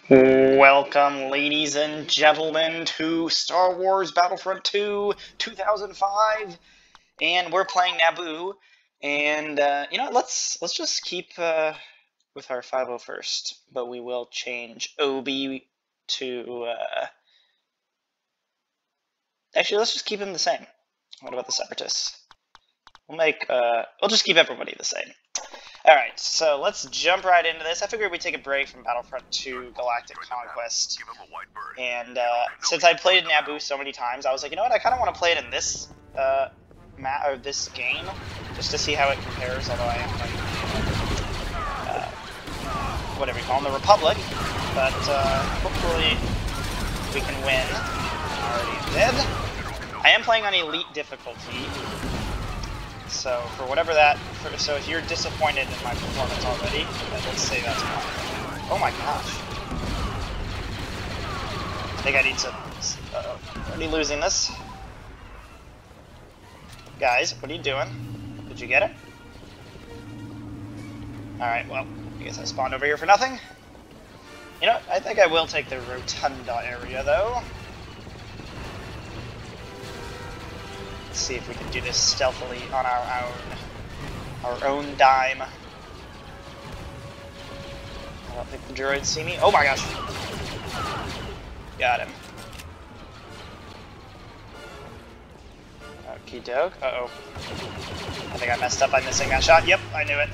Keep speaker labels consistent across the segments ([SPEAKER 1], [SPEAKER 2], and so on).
[SPEAKER 1] Welcome, ladies and gentlemen, to Star Wars Battlefront 2 2005, and we're playing Naboo. And let's just keep with our 501st, but we will change Obi to. Actually, let's just keep him the same. What about the Separatists? We'll just keep everybody the same. Alright, so let's jump right into this. I figured we'd take a break from Battlefront 2 Galactic Conquest. And since I played Naboo so many times, I was like, you know what, I kind of want to play it in this this game, just to see how it compares, although I am playing whatever you call them, the Republic. But hopefully we can win. I already did. I am playing on Elite difficulty. So for whatever that, so if you're disappointed in my performance already, let's say that's fine. Oh my gosh! I think I need to. Already losing this, guys. What are you doing? Did you get it? All right. Well, I guess I spawned over here for nothing. You know, I think I will take the Rotunda area though. Let's see if we can do this stealthily on our own dime. I don't think the droids see me. Oh my gosh! Got him. Okie doke. Uh-oh. I think I messed up by missing that shot. Yep, I knew it.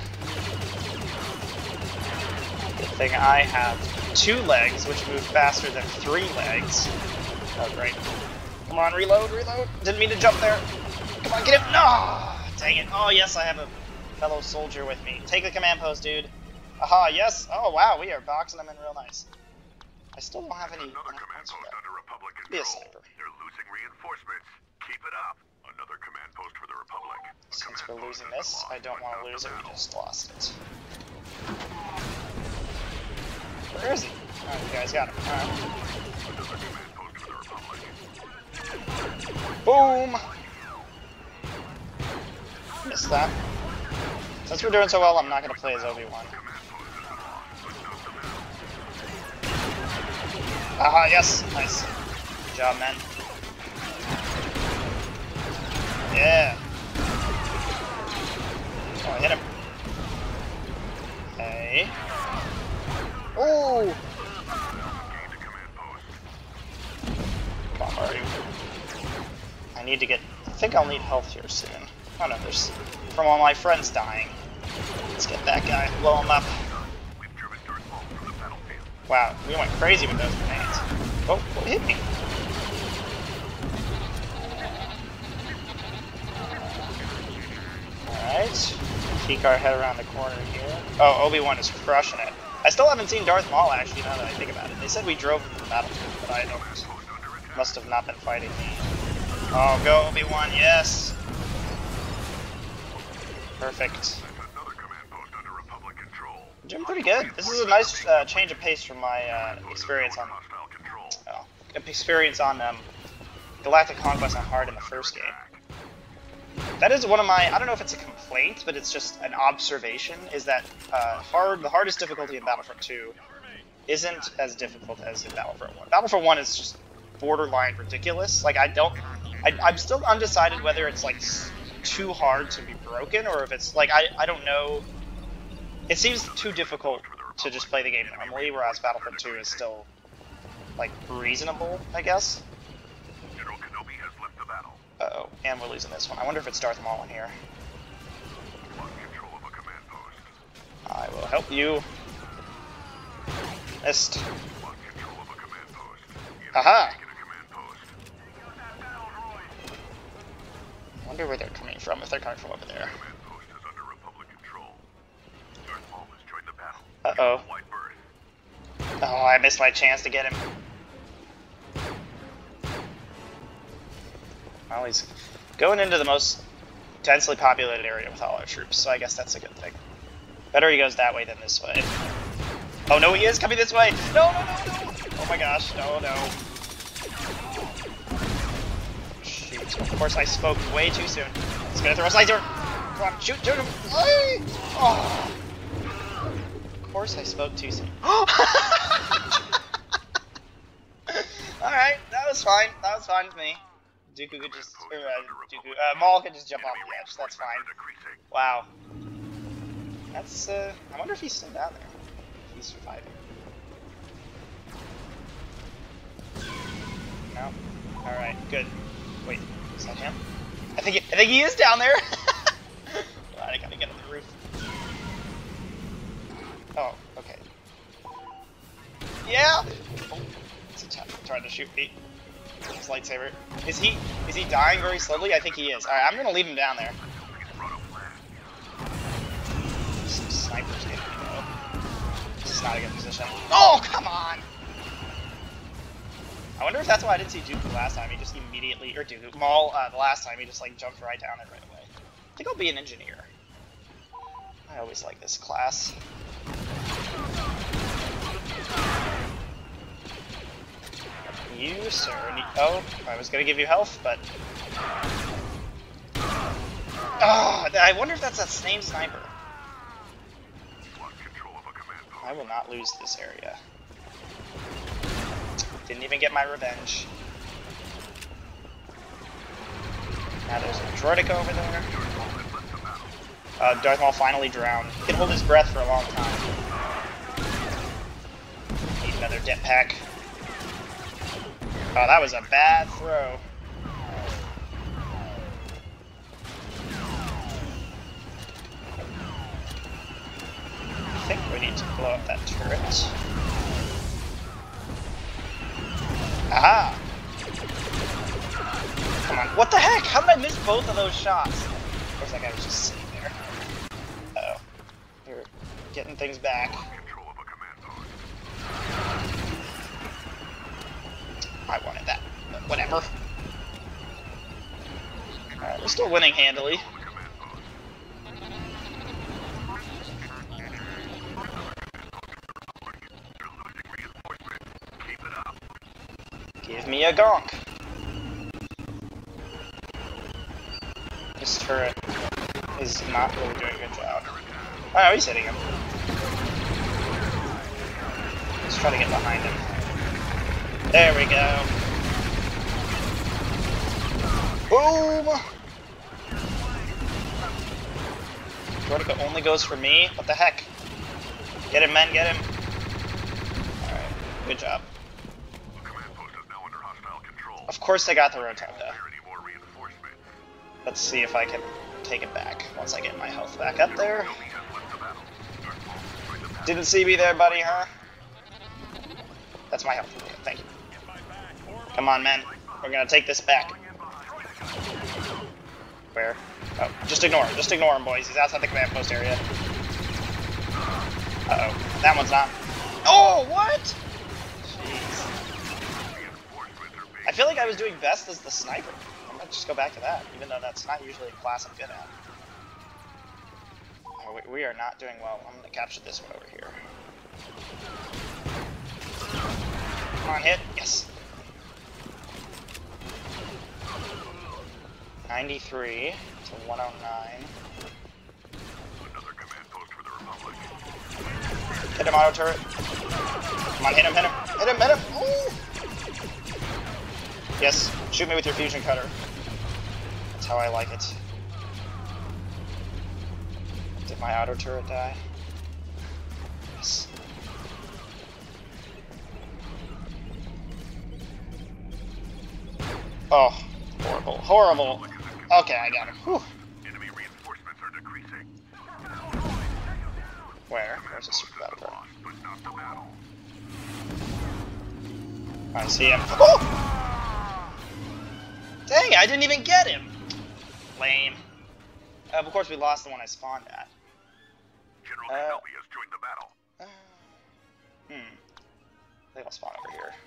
[SPEAKER 1] Good thing I have 2 legs, which move faster than 3 legs. Oh, great. Come on, reload, reload. Didn't mean to jump there. Come on, get him. No! Dang it. Oh, yes, I have a fellow soldier with me. Take the command post, dude. Aha, yes. Oh, wow, we are boxing them in real nice. I still don't have any.
[SPEAKER 2] Another command post under Republic control.
[SPEAKER 1] Be a sniper.
[SPEAKER 2] They're losing reinforcements. Keep it up. Another command post for the Republic.
[SPEAKER 1] Since we're losing this, I don't want to lose it. We just lost it. Where is he? Oh, you guys got him. Alright.
[SPEAKER 2] Another command post for the Republic.
[SPEAKER 1] Boom! Missed that. Since we're doing so well, I'm not going to play as Obi-Wan. Aha, yes! Nice. Good job, man. Yeah! Oh, I hit him. Hey. Oh! Come on, Marty. I need to get... I think I'll need health here soon. Oh no, there's... From all my friends dying. Let's get that guy. Blow him up. Wow, we went crazy with those grenades. Oh, what hit me? Alright. Peek our head around the corner here. Oh, Obi-Wan is crushing it. I still haven't seen Darth Maul, actually, now that I think about it. They said we drove him to the battlefield, but I don't. Must have not been fighting me. Oh, go Obi-Wan, yes! Perfect. Doing pretty good. This is a nice change of pace from my experience on Galactic Conquest on hard in the first game. That is one of my, I don't know if it's a complaint, but it's just an observation, is that the hardest difficulty in Battlefront 2 isn't as difficult as in Battlefront 1. Battlefront 1 is just borderline ridiculous. Like, I'm still undecided whether it's like too hard to be broken, or if it's like, I don't know. It seems too difficult to just play the game normally, whereas Battlefront 2 is still, like, reasonable, I guess.
[SPEAKER 2] General Kenobi has left the battle.
[SPEAKER 1] Uh-oh, and we're losing this one. I wonder if it's Darth Maul in here.
[SPEAKER 2] Control of a command post.
[SPEAKER 1] I will help you. Missed.
[SPEAKER 2] Control of a command post.
[SPEAKER 1] Aha!
[SPEAKER 2] Get a command post.
[SPEAKER 1] I wonder where they're coming from, if they're coming from over there.
[SPEAKER 2] Command post is under Republic control. Darth Maul has joined the battle.
[SPEAKER 1] Uh-oh.
[SPEAKER 2] White berth.
[SPEAKER 1] Oh, I missed my chance to get him. Well, he's going into the most densely populated area with all our troops, so I guess that's a good thing. Better he goes that way than this way. Oh no, he is coming this way! No, no, no, no! Oh my gosh, no, no. Shoot, of course I spoke way too soon. He's gonna throw a laser! Come on, shoot, shoot him! Oh. Of course I spoke too soon. fine. That was fine with me. Dooku could just, Maul could just jump off the edge. That's fine. Wow. That's, I wonder if he's still down there. If he's surviving. No. Alright, good. Wait, is that him? I think he is down there! God, I gotta get on the roof. Oh, okay. Yeah! Oh, it's trying to shoot me. His lightsaber. Is he dying very slowly? I think he is. Alright, I'm gonna leave him down there. Some snipers getting me though. This is not a good position. Oh, come on! I wonder if that's why I didn't see Dooku last time. He just immediately, or Dooku, Maul, the last time he just like jumped right down it right away. I think I'll be an engineer. I always like this class. You, sir, oh, I was gonna give you health, but... Oh, I wonder if that's that same sniper. I will not lose this area. Didn't even get my revenge. Now there's a droidic over there. Darth Maul finally drowned. He can hold his breath for a long time. Need another jetpack. Oh, that was a bad throw. I think we need to blow up that turret. Aha! Come on. What the heck? How did I miss both of those shots? Of course, that guy was just sitting there. Uh-oh. You're getting things back. I wanted that, but whatever. Alright, we're still winning handily. Give me a gonk. This turret is not really doing a good job. Oh, he's hitting him. Let's try to get behind him. There we go. Boom! Droidica only goes for me? What the heck? Get him, men, get him. Alright, good job. Of course they got the Rotunda. Let's see if I can take it back once I get my health back up there. Didn't see me there, buddy, huh? That's my health. Thank you. Come on, men. We're gonna take this back. Where? Oh, just ignore him. Just ignore him, boys. He's outside the command post area. Uh-oh. That one's not. Oh, what? Jeez. I feel like I was doing best as the sniper. I might just go back to that, even though that's not usually a class I'm good at. Oh, we are not doing well. I'm gonna capture this one over here. Come on, hit. Yes. 93 to 109.
[SPEAKER 2] Another command post for the Republic.
[SPEAKER 1] Hit him, auto turret. Come on, hit him, hit him. Hit him, hit him. Ooh. Yes, shoot me with your fusion cutter. That's how I like it. Did my auto turret die? Yes. Oh, horrible, horrible. Okay, I got him. Whew.
[SPEAKER 2] Enemy reinforcements are decreasing.
[SPEAKER 1] Where? Where's the super battle card?
[SPEAKER 2] But not the battle.
[SPEAKER 1] I see him. Oh! Dang, I didn't even get him. Lame. Of course, we lost the one I spawned at.
[SPEAKER 2] General Kenobi has joined the battle.
[SPEAKER 1] I think I'll spawn over here.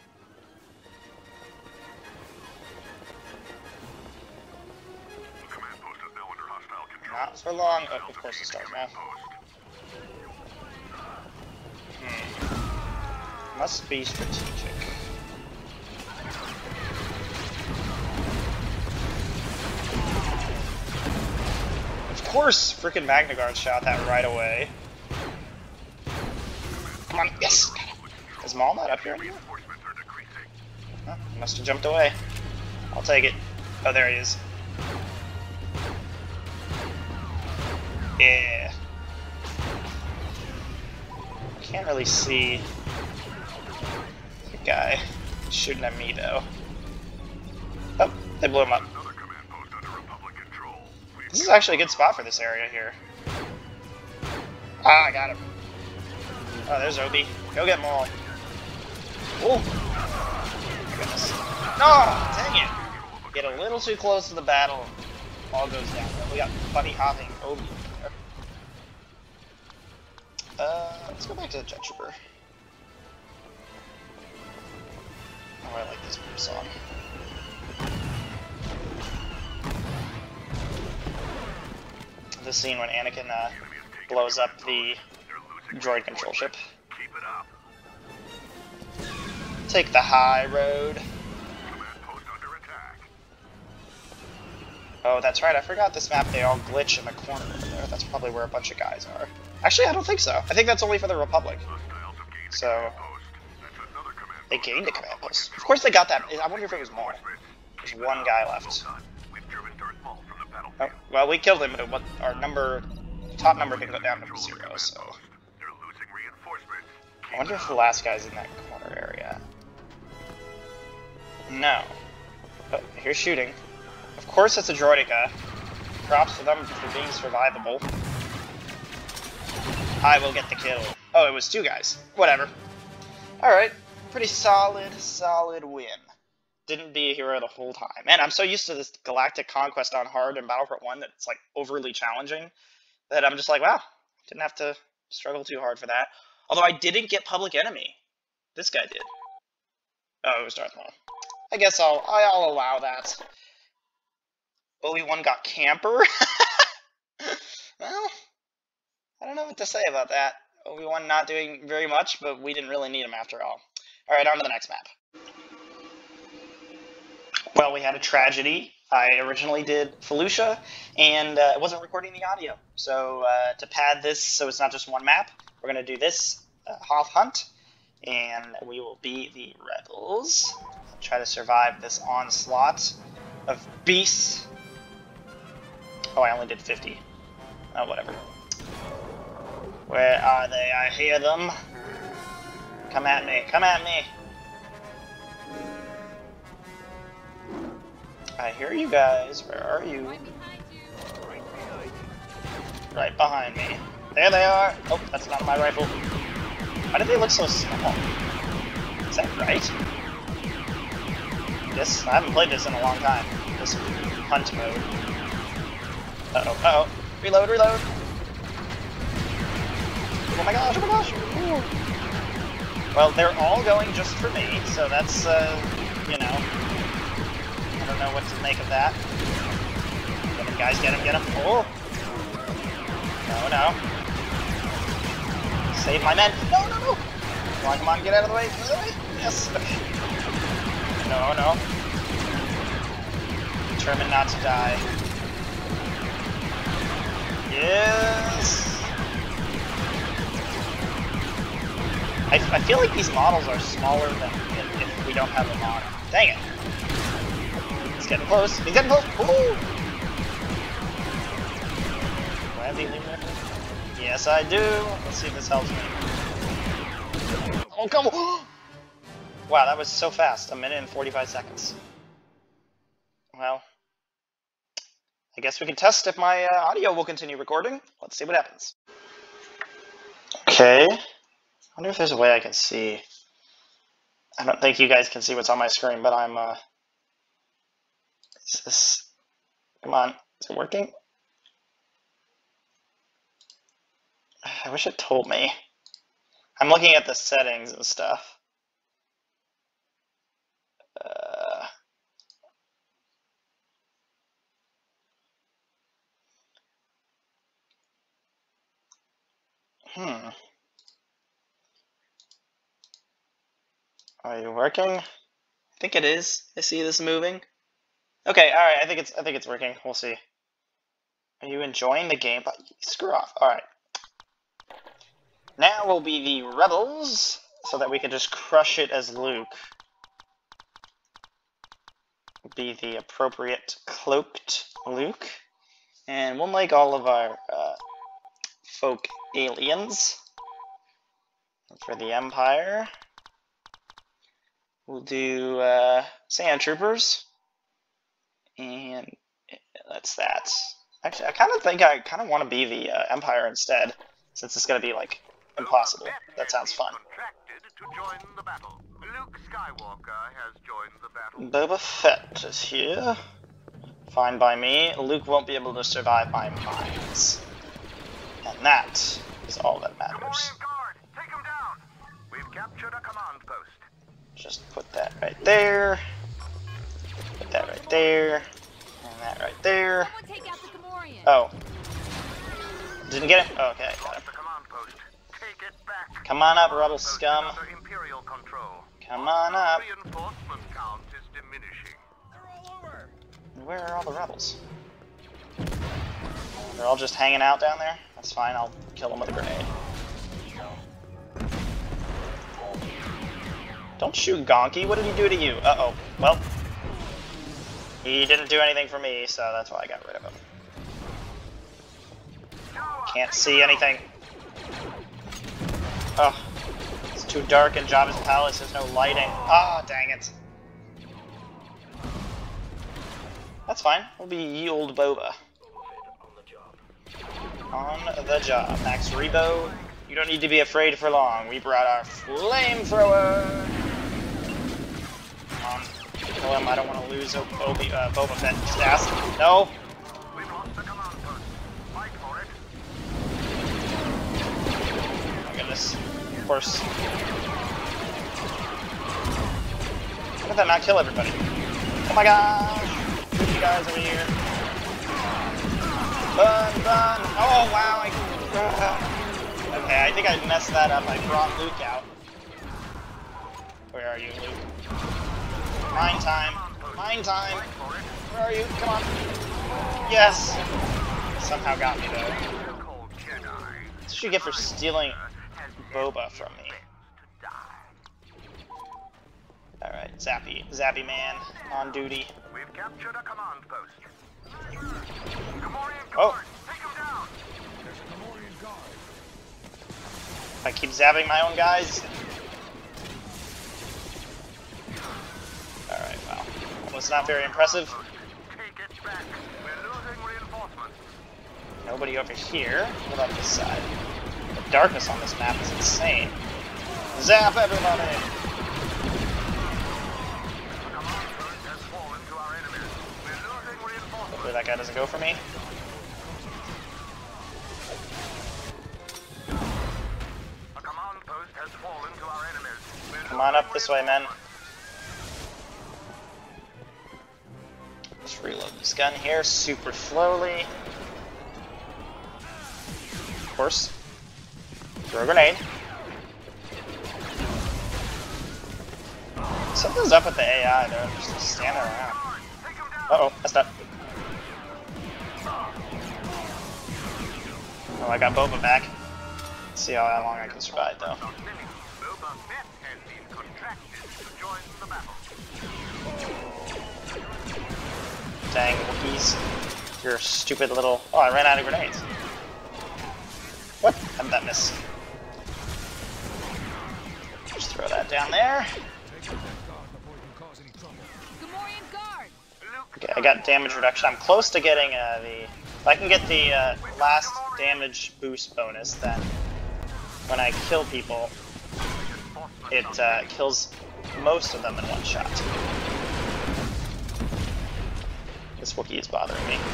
[SPEAKER 2] Command post is now under hostile control.
[SPEAKER 1] Not for long. Oh, of course it starts now. Must be strategic. Of course, freaking Magna Guard shot that right away. Come on, yes! Is Maul not up here anymore? Oh, he must have jumped away. I'll take it. Oh, there he is. Yeah. Can't really see the guy shooting at me, though. Oh, they blew him up. This is actually a good spot for this area here. Ah, I got him. Oh, there's Obi. Go get them all. Oh, my goodness. No, dang it. Get a little too close to the battle. All goes down. We got bunny hopping Obi there. Let's go back to the Jet Trooper. Oh, I like this song. The scene when Anakin blows up the droid control ship. Take the high road. Oh, that's right. I forgot this map. They all glitch in the corner over there. That's probably where a bunch of guys are. Actually, I don't think so. I think that's only for the Republic. So they gained a command post. Of course, they got that. I wonder if it was more. There's one guy left. Oh, well, we killed him, but our top number can go down to 0. So I wonder if the last guy's in that corner area. No. Oh, here's shooting. Of course it's a droideka. Props to them for being survivable. I will get the kill. Oh, it was 2 guys. Whatever. Alright. Pretty solid win. Didn't be a hero the whole time. Man, I'm so used to this Galactic Conquest on hard in Battlefront 1 that it's like overly challenging that I'm just like, wow, didn't have to struggle too hard for that. Although I didn't get Public Enemy. This guy did. Oh, it was Darth Maul. I guess I'll allow that. Obi-Wan got Camper? Well, I don't know what to say about that. Obi-Wan not doing very much, but we didn't really need him after all. Alright, on to the next map. Well, we had a tragedy. I originally did Felucia, and it wasn't recording the audio. So to pad this so it's not just one map, we're going to do this Hoth Hunt, and we will be the Rebels. Try to survive this onslaught of beasts. Oh, I only did 50. Oh, whatever. Where are they? I hear them. Come at me. Come at me. I hear you guys. Where are you? Right behind me. There they are. Oh, that's not my rifle. Why do they look so small? Is that right? This, I haven't played this in a long time. This hunt mode. Uh-oh, uh-oh. Reload, reload. Oh my gosh, oh my gosh. Ooh. Well, they're all going just for me, so that's, you know, I don't know what to make of that. Get him, guys, get him, get him. Oh! No, no. Save my men. No, no, no! Come on, get out of the way. Get out of the way. Yes, okay. No, no. Determined not to die. Yes! I feel like these models are smaller than if we don't have them on. Dang it. He's getting close. He's getting close. Woo! Do I have the illuminator? Yes, I do. Let's see if this helps me. Oh, come on! Wow, that was so fast. 1 minute and 45 seconds. Well, I guess we can test if my audio will continue recording. Let's see what happens. Okay. I wonder if there's a way I can see. I don't think you guys can see what's on my screen, but I'm, is this, come on, is it working? I wish it told me. I'm looking at the settings and stuff. Are you working? I think it is. I see this moving. Okay, alright, I think it's working. We'll see. Are you enjoying the game? Screw off. Alright. Now we'll be the Rebels, so that we can just crush it as Luke. be the appropriate cloaked Luke. And we'll make all of our folk aliens. And for the Empire, we'll do sand troopers. And that's that. Actually, I kind of think I kind of want to be the Empire instead, since it's going to be, like, impossible. That sounds fun.
[SPEAKER 2] To join the battle. Luke Skywalker has joined the battle.
[SPEAKER 1] Boba Fett is here. Fine by me. Luke won't be able to survive my mines. And that is all that matters.
[SPEAKER 2] Guard, take him down. We've captured a command post.
[SPEAKER 1] Just put that right there. Put that right there. And that right there. Oh. Didn't get him? Oh, okay, got him. Come on up, rebel scum. Come on up. Where are all the rebels? They're all just hanging out down there? That's fine, I'll kill them with a grenade. Don't shoot Gonky, what did he do to you? Uh-oh, well. He didn't do anything for me, so that's why I got rid of him. Can't see anything. Oh, it's too dark in Jabba's palace, there's no lighting. Ah, dang it. That's fine, we'll be ye old Boba. On the job. Max Rebo, you don't need to be afraid for long. We brought our flamethrower. Come on, kill him, I don't want to lose Boba Fett. Just ask. No. Goodness. Of course. How did that not kill everybody? Oh my gosh! You guys over here. Run, run! Oh wow! Okay, I think I messed that up. I brought Luke out. Where are you, Luke? Mine time. Mine time. Where are you? Come on. Yes! Somehow got me though. What did you get for stealing Boba from me? Alright, Zappy man, on duty.
[SPEAKER 2] We've captured a command post.
[SPEAKER 1] Oh! I keep zapping my own guys. Alright, wow. That was not very impressive.
[SPEAKER 2] Take it back. We're losing reinforcements.
[SPEAKER 1] Nobody over here. What about this side? The darkness on this map is insane. Zap everybody! Hopefully that guy doesn't go for me. Come on up this way, men. Let's reload this gun here super slowly. Of course. Throw a grenade. Something's up with the AI, they're just standing around. Uh-oh, that's not... Oh, I got Boba back. Let's see how long I can survive, though. Dang, Wookiees. You're stupid little... Oh, I ran out of grenades. What? How did that miss? Just throw that down there. Okay, I got damage reduction. I'm close to getting the... If I can get the last damage boost bonus, then when I kill people, it kills most of them in one shot. This Wookiee is bothering me.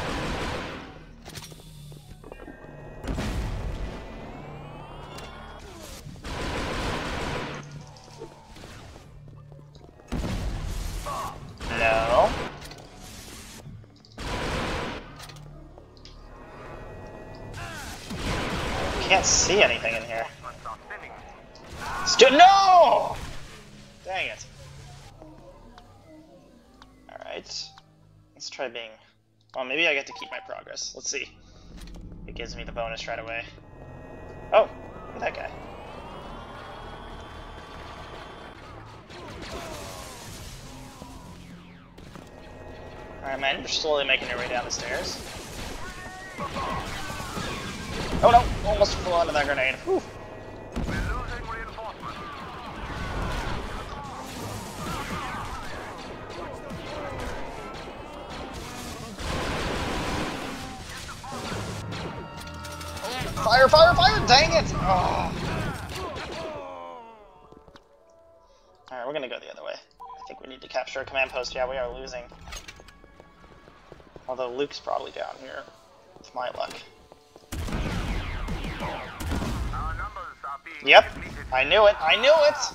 [SPEAKER 1] No. Can't see anything in here. No! Dang it. Alright. Let's try being... Well, maybe I get to keep my progress. Let's see. It gives me the bonus right away. Oh, look at that guy. Alright, man, you're slowly making your way down the stairs. Oh no! Almost flew onto that grenade. Whew. Fire, fire, fire! Dang it! Oh. Alright, we're gonna go the other way. I think we need to capture a command post. Yeah, we are losing. Although Luke's probably down here, with my luck. Yep, I knew it, I knew it!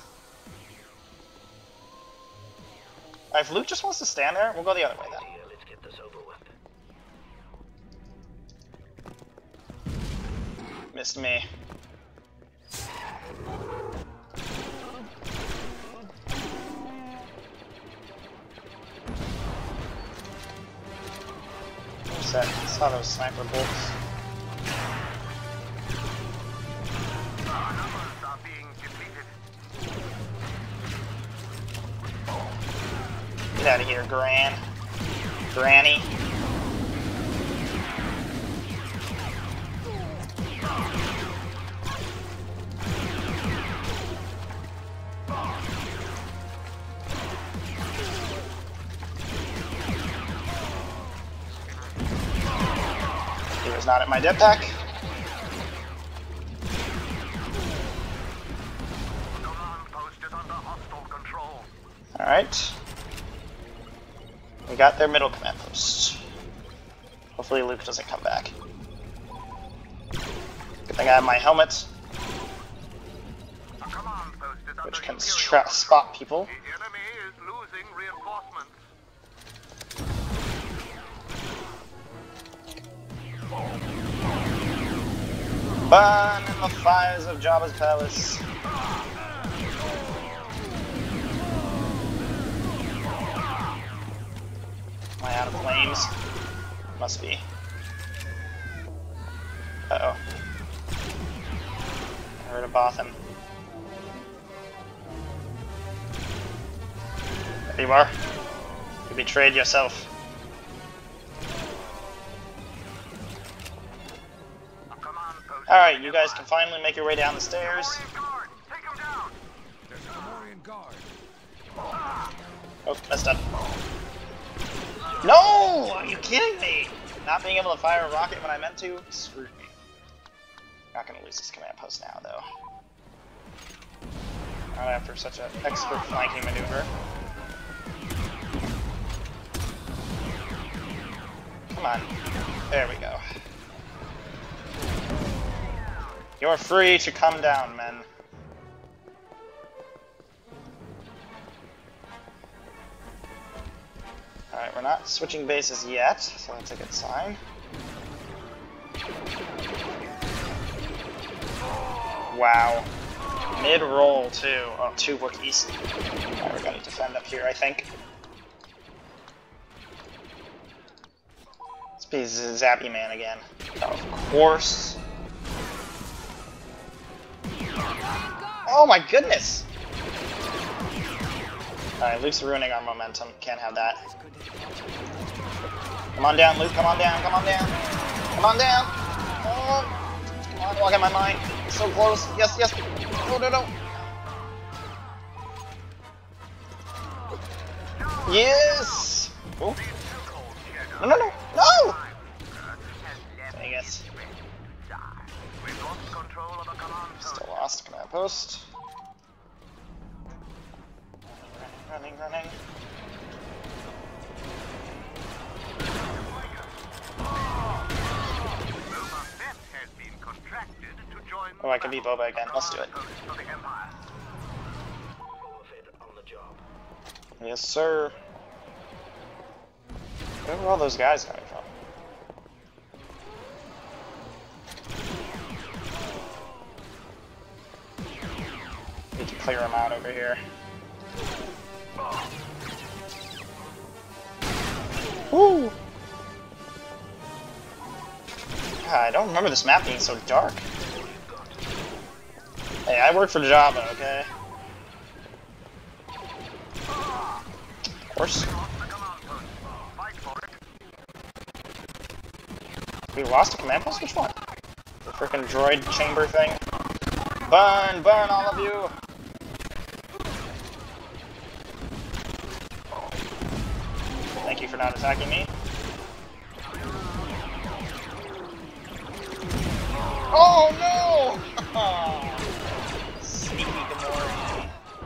[SPEAKER 1] If Luke just wants to stand there, we'll go the other way then.
[SPEAKER 3] Let's get this over with.
[SPEAKER 1] Missed me. What's that? I saw those sniper bolts. Get out of here, Granny. He was not at my dip pack. Alright. We got their middle command post. Hopefully Luke doesn't come back. Good thing I have my helmet, which can spot people.
[SPEAKER 2] The enemy is losing reinforcements.
[SPEAKER 1] Burn in the fires of Jabba's palace. Am I out of flames? Must be. Uh-oh. I heard a Bothan. There you are. You betrayed yourself. Alright, you guys can finally make your way down the stairs. Oh, messed up. No! Are you kidding me? Not being able to fire a rocket when I meant to? Screwed me. Not gonna lose this command post now, though. Not after such an expert flanking maneuver. Come on. There we go. You're free to come down, men. Alright, we're not switching bases yet, so that's a good sign. Wow. Mid-roll, too. Oh, 2 Wookiees. Alright, we're gonna defend up here, I think. Let's be Zappy Man again. Of course. Oh my goodness! Alright, Luke's ruining our momentum. Can't have that. Come on down, Luke. Come on down. Come on down. Come on down. Oh, come on, walk in my mind. So close. Yes, yes. No, no, no. Yes! Oh. No, no, no. No! Dang it. Still lost command post. Running, running. Oh, I can be Boba again. Let's do it. Yes, sir. Where were all those guys coming from? Need to clear them out over here. Woo! God, I don't remember this map being so dark. Hey, I work for Jabba, okay? Of course. We lost a command post? Which one? The freaking droid chamber thing? Burn! Burn, all of you! Thank you for not attacking me. Oh no! Sneaky Gamorrean.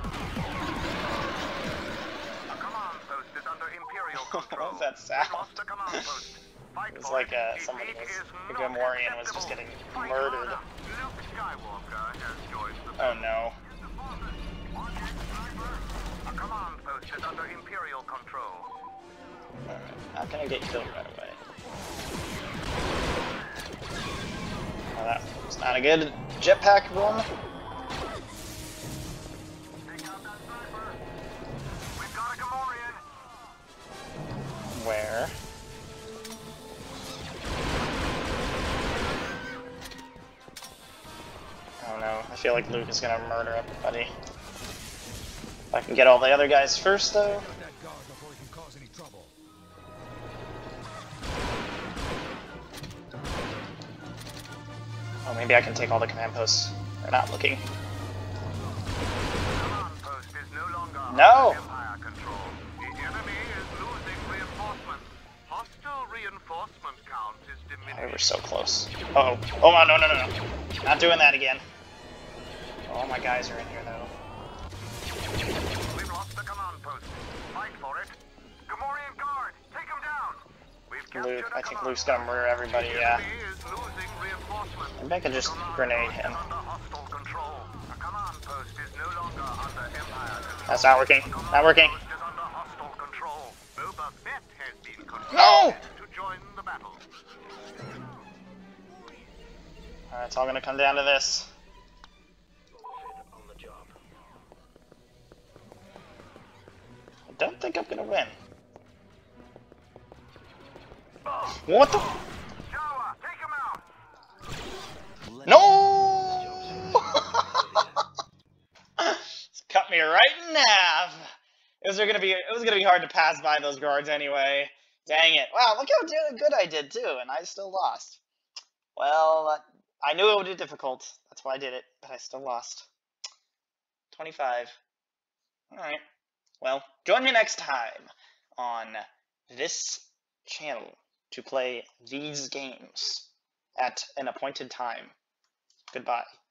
[SPEAKER 1] What was that sound? It was like somebody was, the Gamorrean was just getting murdered. Oh no.
[SPEAKER 2] A command post is under Imperial control.
[SPEAKER 1] Alright, how can I get killed right away? Oh, that was not a good jetpack run.
[SPEAKER 2] We've got a Gamorrean.
[SPEAKER 1] Where? Oh no, I feel like Luke is gonna murder everybody. If I can get all the other guys first, though. Oh, maybe I can take all the command posts. They're not looking.
[SPEAKER 2] Command post is no longer
[SPEAKER 1] No!
[SPEAKER 2] under Empire control. The enemy is losing reinforcements. Hostile reinforcement count is diminishing.
[SPEAKER 1] Oh, we were so close. Uh oh. Oh, no, no, no, no. Not doing that again. All my guys are in here, though.
[SPEAKER 2] We've lost the command post. Fight for it. Gamorrean guard, take him down. We've captured
[SPEAKER 1] Luke,
[SPEAKER 2] a
[SPEAKER 1] I think
[SPEAKER 2] command
[SPEAKER 1] Luke's gonna murder everybody,
[SPEAKER 2] The
[SPEAKER 1] yeah.
[SPEAKER 2] enemy is losing reinforcements.
[SPEAKER 1] Maybe I could just grenade him.
[SPEAKER 2] Under hostile control. A command post is no longer under Empire control.
[SPEAKER 1] That's not working. Not working.
[SPEAKER 2] Post is under hostile control. Boba Fett has been
[SPEAKER 1] No!
[SPEAKER 2] to join the battle.
[SPEAKER 1] Alright, it's all gonna come down to this. I don't think I'm gonna win. What the?
[SPEAKER 2] Jawa, take him out.
[SPEAKER 1] No! Cut me right in half. It was gonna be hard to pass by those guards anyway. Dang it! Wow, look how good I did too, and I still lost. Well, I knew it would be difficult. That's why I did it, but I still lost. 25. All right. Well, join me next time on this channel to play these games at an appointed time. Goodbye.